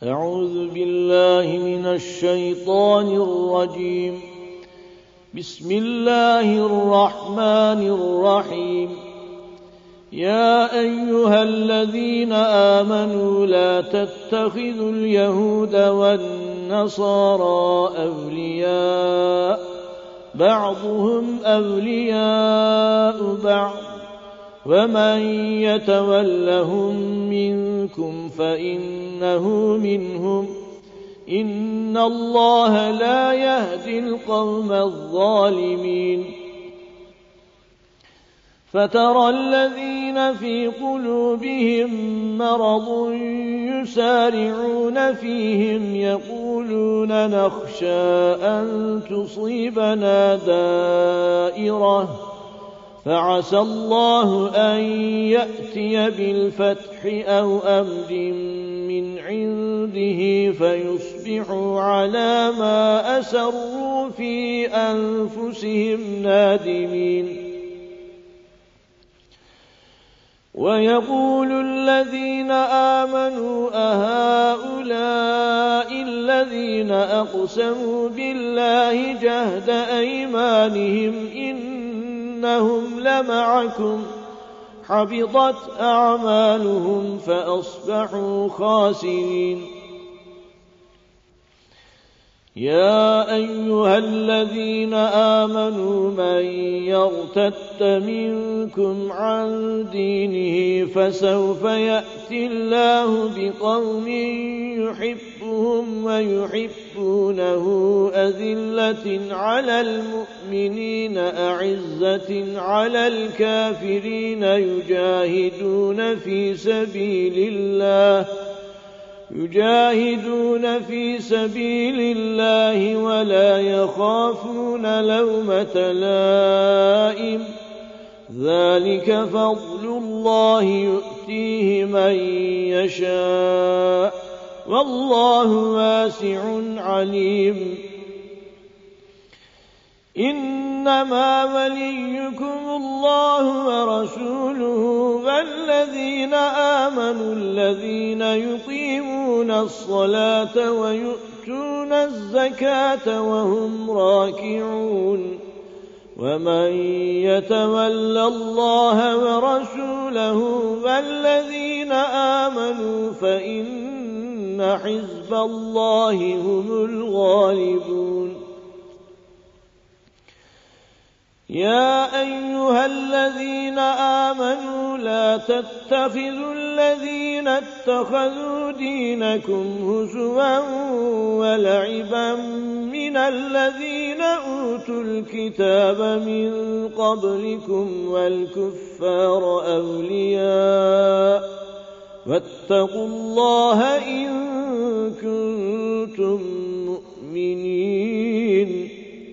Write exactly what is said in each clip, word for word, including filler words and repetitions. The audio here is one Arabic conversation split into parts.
أعوذ بالله من الشيطان الرجيم. بسم الله الرحمن الرحيم. يا أيها الذين آمنوا لا تتخذوا اليهود والنصارى أولياء بعضهم أولياء بعض ومن يتولهم منكم فإنه منهم إن الله لا يهدي القوم الظالمين. فترى الذين في قلوبهم مرض يسارعون فيهم يقولون نخشى أن تصيبنا دائرة فعسى الله أن يأتي بالفتح أو أمر من عنده فيصبحوا على ما أسروا في أنفسهم نادمين. ويقول الذين آمنوا أهؤلاء الذين أقسموا بالله جهد أيمانهم إنهم لمعكم حبطت أعمالهم فأصبحوا خاسرين. يا أيها الذين آمنوا من يرتد منكم عن دينه فسوف يأتي الله بقوم يحبهم ويحبونه أذلة على المؤمنين أعزة على الكافرين يجاهدون في سبيل الله يجاهدون في سبيل الله ولا يخافون لومة لائم ذلك فضل الله يؤتيه من يشاء والله واسع عليم. إنما وليكم الله ورسوله والذين آمنوا الذين يقيمون الصلاة ويؤتون الزكاة وهم راكعون. ومن يتول الله ورسوله والذين آمنوا فإن حزب الله هم الغالبون. يا أيها الذين آمنوا لا تتخذوا الذين اتخذوا دينكم هزوا ولعبا من الذين أوتوا الكتاب من قبلكم والكفار أولياء واتقوا الله إن كنتم مؤمنين.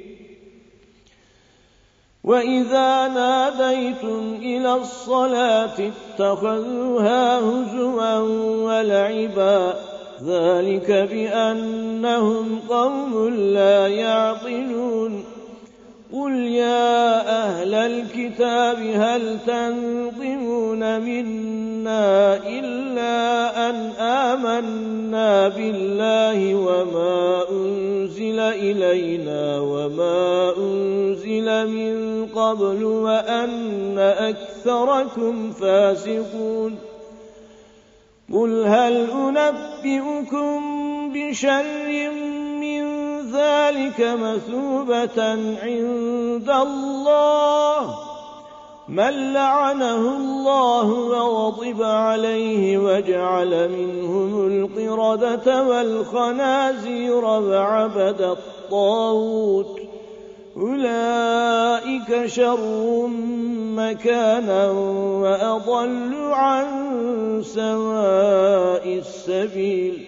وإذا ناديتم إلى الصلاة اتخذوها هزوا ولعبا ذلك بأنهم قوم لا يعقلون. قل يا أهل الكتاب هل تنقمون منا إلا أن آمنا بالله وما أنزل إلينا وما أنزل من قبل وأن أكثركم فاسقون. قل هل أنبئكم بشر من ذلك مثوبة عند الله من لعنه الله وغضب عليه وجعل منهم القردة والخنازير وعبد الطاغوت أولئك شر مكانا وأضل عن سواء السبيل.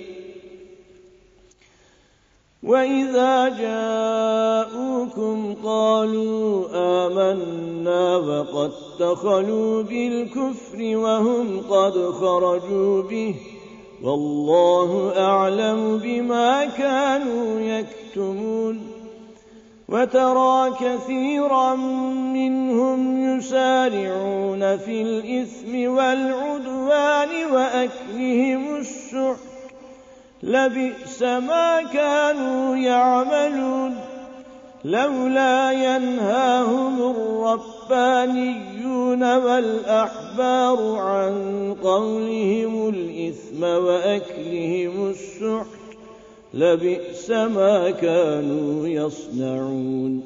وإذا جاءوكم قالوا آمنا وقد دخلوا بالكفر وهم قد خرجوا به والله أعلم بما كانوا يكتمون. وترى كثيرا منهم يسارعون في الإثم والعدوان وأكلهم السحت لبئس ما كانوا يعملون لولا ينهاهم الربانيون والأحبار عن قولهم الإثم وأكلهم السحت لبئس ما كانوا يصنعون.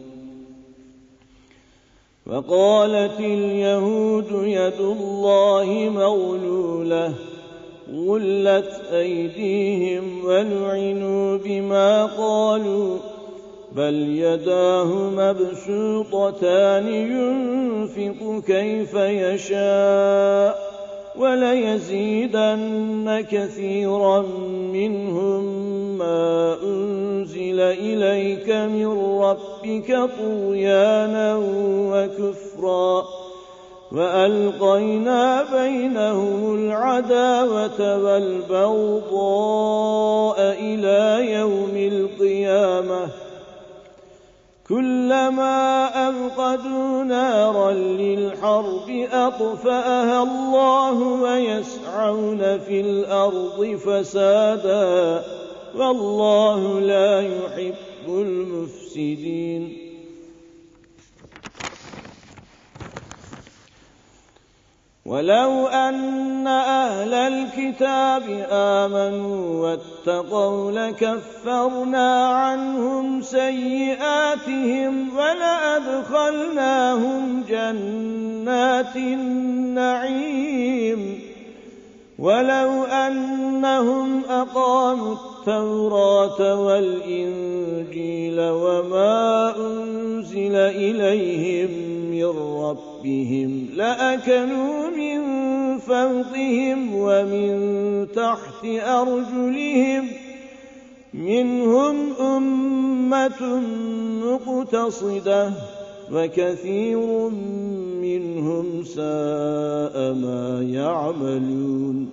وقالت اليهود يد الله مغلولة غلت أيديهم ولعنوا بما قالوا بل يداه مبسوطتان ينفق كيف يشاء وليزيدن كثيرا منهم ما أنزل إليك من ربك طغيانا وكفرا وألقينا بينهم العداوة والبغضاء إلى يوم القيامة كلما أوقدوا نارا للحرب أطفأها الله ويسعون في الأرض فسادا والله لا يحب المفسدين. ولو أن أهل الكتاب آمنوا واتقوا لكفرنا عنهم سيئاتهم ولأدخلناهم جنات النعيم ولو أنهم أقاموا التوراة والإنجيل وما أنزل إليهم من ربهم لأكلوا من فوقهم ومن تحت أرجلهم منهم أمة مقتصدة وكثير منهم ساء ما يعملون.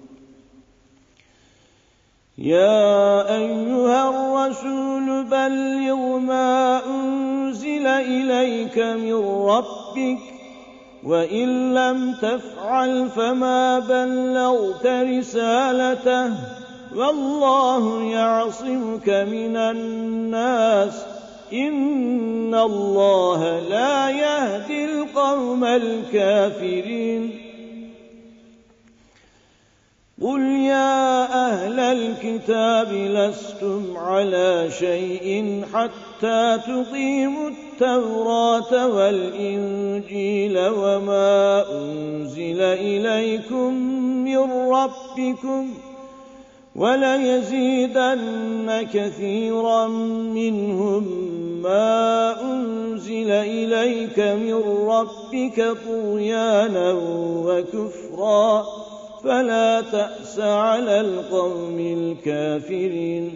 يا أيها الرسول بلغ ما أنزل إليك من ربك وإن لم تفعل فما بلغت رسالته والله يعصمك من الناس إن الله لا يهدي القوم الكافرين. قل يا أهل الكتاب لستم على شيء حتى تقيموا التوراة والإنجيل وما أنزل إليكم من ربكم وليزيدن كثيرا منهم ما أنزل إليك من ربك طغيانا وكفرا فلا تأس على القوم الكافرين.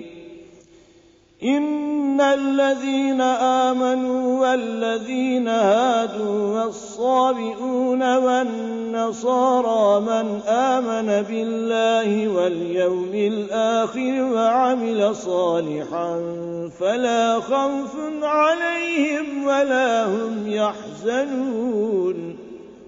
إن الذين آمنوا والذين هادوا والصابئون والنصارى من آمن بالله واليوم الآخر وعمل صالحا فلا خوف عليهم ولا هم يحزنون.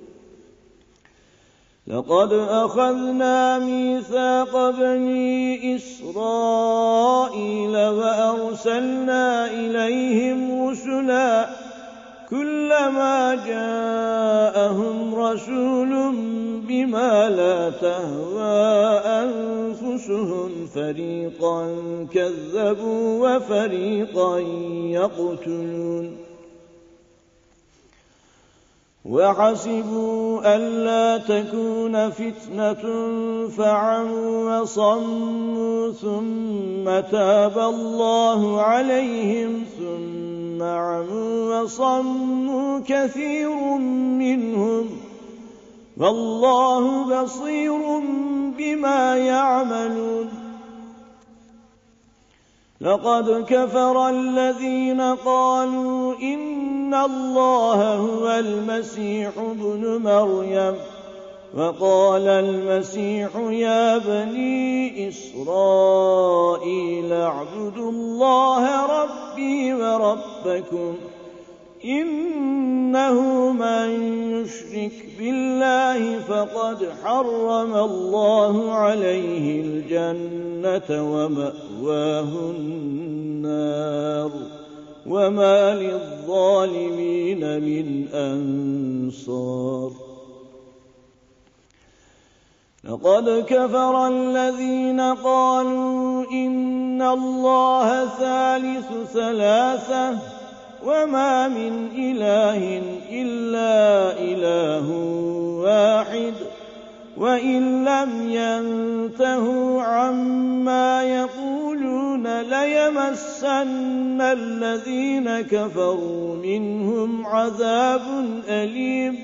لقد أخذنا ميثاق بني إسرائيل وأرسلنا إليهم رسلا كلما جاءهم رسول بما لا تهوى أنفسهم فريقا كذبوا وفريقا يقتلون. وحسبوا ألا تكون فتنة فعموا وصموا ثم تاب الله عليهم ثم عموا وصموا كثير منهم والله بصير بما يعملون. لقد كفر الذين قالوا إن الله هو المسيح ابن مريم وقال المسيح يا بني إسرائيل اعبدوا الله ربي وربكم إنه ومن يشرك بالله فقد حرم الله عليه الجنة ومأواه النار وما للظالمين من أنصار. لقد كفر الذين قالوا إن الله ثالث ثلاثة وما من إله إلا إله واحد وإن لم ينتهوا عما يقولون ليمسن الذين كفروا منهم عذاب أليم.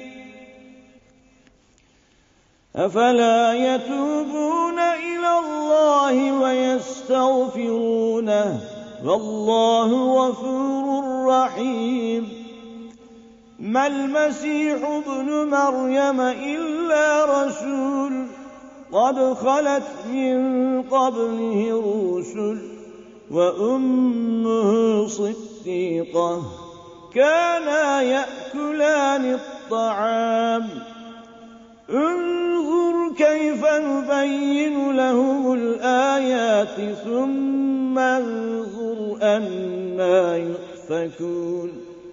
أفلا يتوبون إلى الله ويستغفرونه والله غفور رحيم. ما المسيح ابن مريم إلا رسول قد خلت من قبله الرسل وأمه صديقة كانا يأكلان الطعام. انظر كيف نبين لهم الآيات ثم انظر أنى يؤفكون.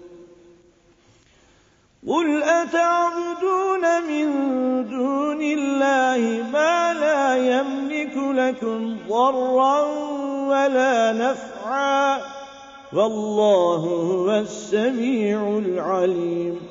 قل أتعبدون من دون الله ما لا يملك لكم ضرا ولا نفعا والله هو السميع العليم.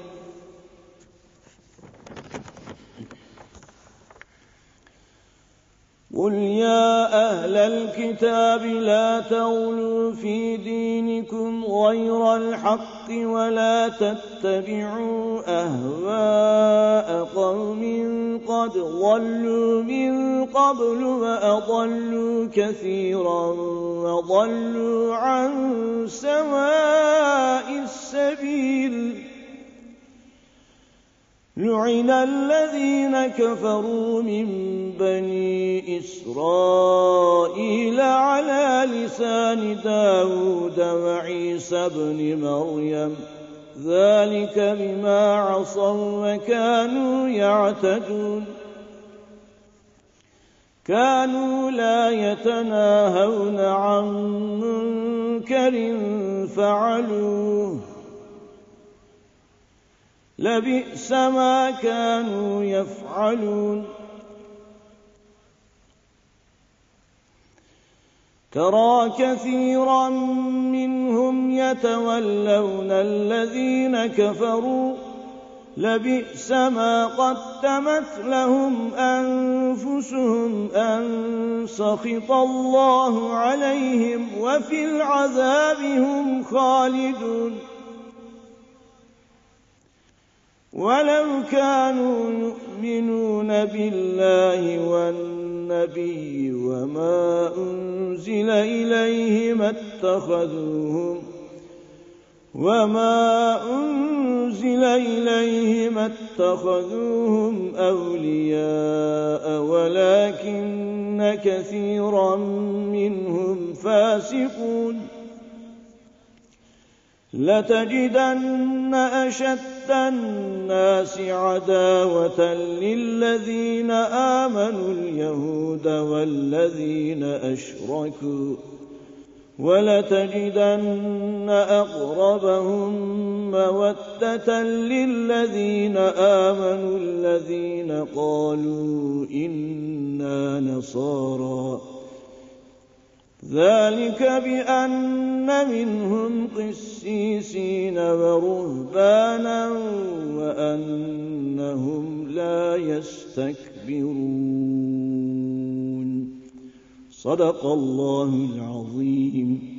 قل يا أهل الكتاب لا تغلوا في دينكم غير الحق ولا تتبعوا أهواء قوم قد ضلوا من قبل وأضلوا كثيرا وضلوا عن سواء السبيل. لعن الذين كفروا من بني إسرائيل على لسان داود وعيسى بن مريم ذلك بما عصوا وكانوا يعتدون. كانوا لا يتناهون عن منكر فعلوه لبئس ما كانوا يفعلون. ترى كثيرا منهم يتولون الذين كفروا لبئس ما قدمت لهم أنفسهم أن سخط الله عليهم وفي العذاب هم خالدون. ولو كانوا يؤمنون بالله والنبي وما أنزل إليه ما اتخذوهم وما أنزل إليه ما اتخذوهم أولياء ولكن كثيرا منهم فاسقون. لتجدن أشد الناس عداوة للذين آمنوا اليهود والذين أشركوا ولتجدن أقربهم مودة للذين آمنوا الذين قالوا إنا نصارى ذلك بأن منهم قسيسين ورهبانا وأنهم لا يستكبرون. صدق الله العظيم.